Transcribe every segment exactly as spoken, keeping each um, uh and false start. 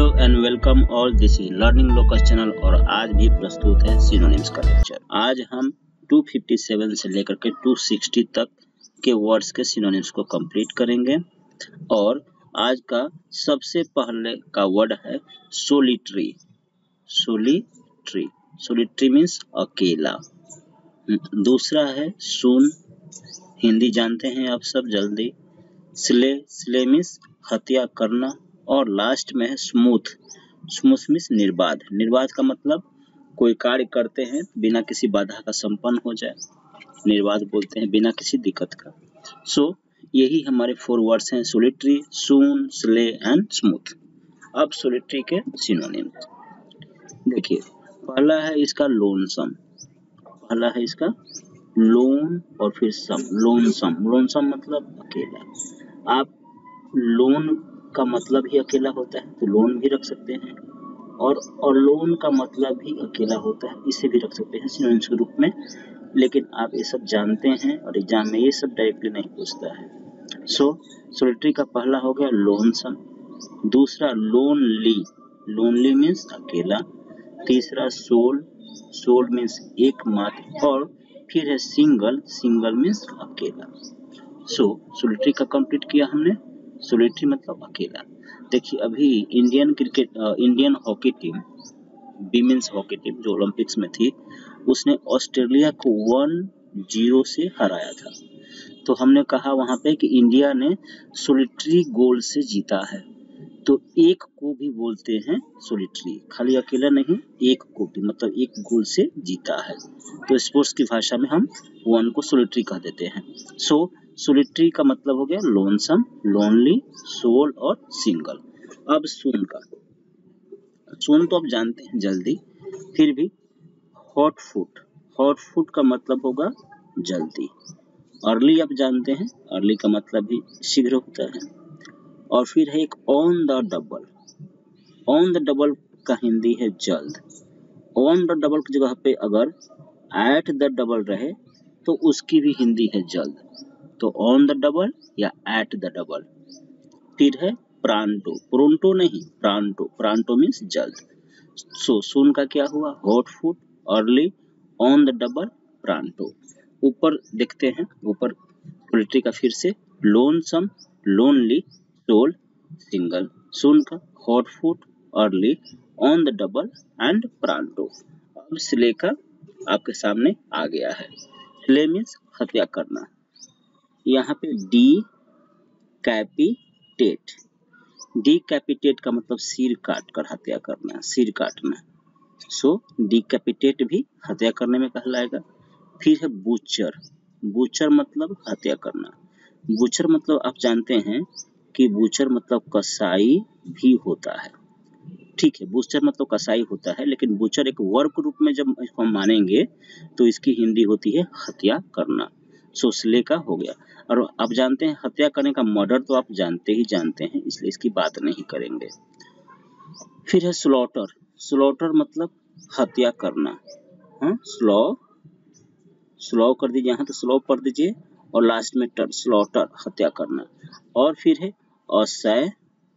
And welcome all, this is learning locus channel और आज भी प्रस्तुत है सिनोनिम्स का लेक्चर। आज हम दो सौ सत्तावन से लेकर के दो सौ साठ तक के वर्ड्स के सिनोनिम्स को कंप्लीट करेंगे और आज का सबसे पहले का वर्ड है सोलिटरी। सोलिटरी सोलिटरी मीन्स अकेला। दूसरा है सून, हिंदी जानते हैं आप सब जल्दी। स्ले, स्ले मीन्स हत्या करना। और लास्ट में है स्मूथ। स्मूथ मीन्स निर्बाध। निर्बाध का मतलब कोई कार्य करते हैं बिना किसी बाधा का संपन्न हो जाए, निर्बाध बोलते हैं, बिना किसी दिक्कत का। सो so, यही हमारे फोर वर्ड्स हैं, solitary, soon, slay and smooth. अब सोलिटरी के सिनोनिम्स देखिए। पहला है इसका लोनसम। पहला है इसका लोन और फिर सम। लोनसम, लोनसम मतलब अकेला। आप लोन का मतलब ही अकेला होता है तो लोन भी रख सकते हैं, और और लोन का मतलब भी अकेला होता है, इसे भी रख सकते हैं सिनोनिम्स के रूप में। लेकिन आप ये सब जानते हैं और एग्जाम में ये सब डायरेक्टली नहीं पूछता है। सो सोलिटरी का पहला हो गया लोनसम। दूसरा लोनली, लोनली मीन्स अकेला। तीसरा सोल, सोल मीन्स एकमात्र। और फिर है सिंगल, सिंगल मीन्स अकेला। सो सोलिटरी का कंप्लीट किया हमने। सोलिटरी मतलब अकेला। देखिए अभी Indian cricket Indian hockey team, women's hockey team जो ओलंपिक्स में थी, उसने ऑस्ट्रेलिया को वन जीरो से हराया था। तो हमने कहा वहां पे कि इंडिया ने सोलिटरी गोल से जीता है। तो एक को भी बोलते हैं सोलिटरी, खाली अकेला नहीं, एक को भी, मतलब एक गोल से जीता है। तो स्पोर्ट्स की भाषा में हम वन को सोलिटरी कह देते हैं। सो so, सोलिटरी का मतलब हो गया लोनसम, लोनली, सोल और सिंगल। अब सून का, सून तो आप जानते हैं जल्दी, फिर भी हॉट फुट। हॉट फुट का मतलब होगा जल्दी। अर्ली आप जानते हैं, अर्ली का मतलब भी शीघ्र होता है। और फिर है एक on the double. On the double का हिंदी है जल्द। ऑन द डबल की जगह पे अगर एट द डबल रहे तो उसकी भी हिंदी है जल्द। तो ऑन द डबल या एट द डबल। फिर है प्रांटो, प्रोंटो नहीं, प्रांटो। प्रांटो मीन्स जल्द। सो सून का क्या हुआ, hot foot, early, on the double, pronto. ऊपर देखते हैं, ऊपर सोलिटरी का फिर से lonesome, lonely, sole, single. Soon का hot foot, early, on the double and pronto. अब स्ले का आपके सामने आ गया है। स्ले मीन्स हत्या करना। यहाँ पे डी कैपिटेट, डी कैपिटेट का मतलब सिर काट कर हत्या करना, सिर काटना। सो डी कैपिटेट भी हत्या करने में कहलाएगा। फिर है बूचर। बूचर मतलब हत्या करना। बूचर मतलब आप जानते हैं कि बूचर मतलब कसाई भी होता है। ठीक है, बूचर मतलब कसाई होता है, लेकिन बूचर एक वर्ग रूप में जब इसको हम मानेंगे तो इसकी हिंदी होती है हत्या करना। सो स्ले का हो गया। और आप जानते हैं हत्या करने का मर्डर तो आप जानते ही जानते हैं, इसलिए इसकी बात नहीं करेंगे। फिर है स्लॉटर। स्लॉटर मतलब हत्या करना। हाँ, स्लॉ, स्लॉ कर दीजिए, यहाँ तो स्लॉ पढ़ दीजिए और लास्ट में टर, स्लॉटर, हत्या करना। और फिर है असय,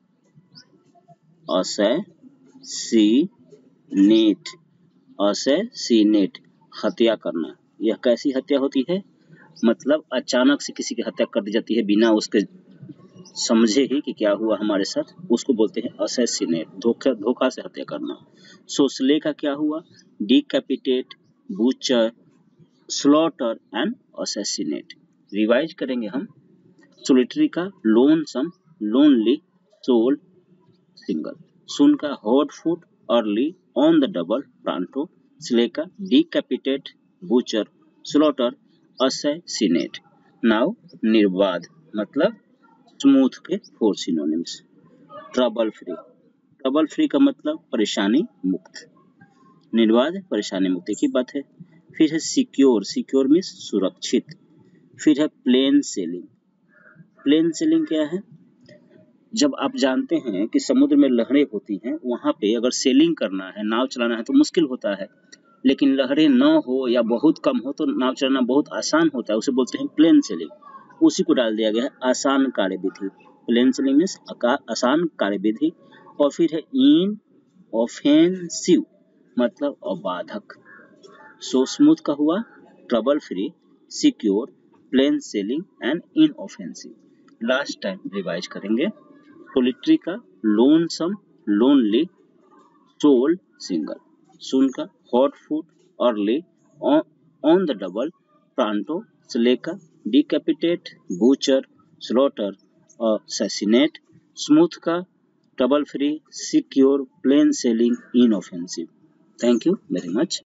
असय सी नेट, असय सी नेट, हत्या करना। यह कैसी हत्या होती है, मतलब अचानक से किसी की हत्या कर दी जाती है बिना उसके समझे ही कि क्या हुआ हमारे साथ, उसको बोलते हैं असैसिनेट, धोखा धोखा से हत्या करना। सो स्ले का क्या हुआ, decapitate, butcher, slaughter and assassinate. Revise करेंगे हम। सोलिटरी का lonesome, lonely, sole, single. Soon का hot foot, early, on the double, pronto. Slay का decapitate, butcher, slaughter, assassinate. Now निर्बाध मतलब स्मूथ के four synonyms. Trouble free, trouble free का मतलब परेशानी मुक्त। निर्बाध परेशानी मुक्त की बात है। फिर है सिक्योर, सिक्योर मीन्स सुरक्षित। फिर है प्लेन सेलिंग। प्लेन सेलिंग क्या है, जब आप जानते हैं कि समुद्र में लहरें होती हैं, वहां पे अगर सेलिंग करना है, नाव चलाना है तो मुश्किल होता है, लेकिन लहरें न हो या बहुत कम हो तो नाव चलाना बहुत आसान होता है, उसे बोलते हैं प्लेन सेलिंग। उसी को डाल दिया गया है आसान कार्यविधि। प्लेन सेलिंग मीन्स आसान कार्यविधि। और फिर है इन ऑफेंसिव मतलब अबाधक। सो स्मूथ का हुआ trouble free, secure, plain sailing and inoffensive. Last time revise करेंगे। पोलिट्री का lonesome, lonely, sole, single. Soon का hot foot, early, on the double, pronto, स्लेका, decapitate, butcher, slaughter, assassinate. Smooth का trouble free, secure, plain sailing, inoffensive. Thank you very much.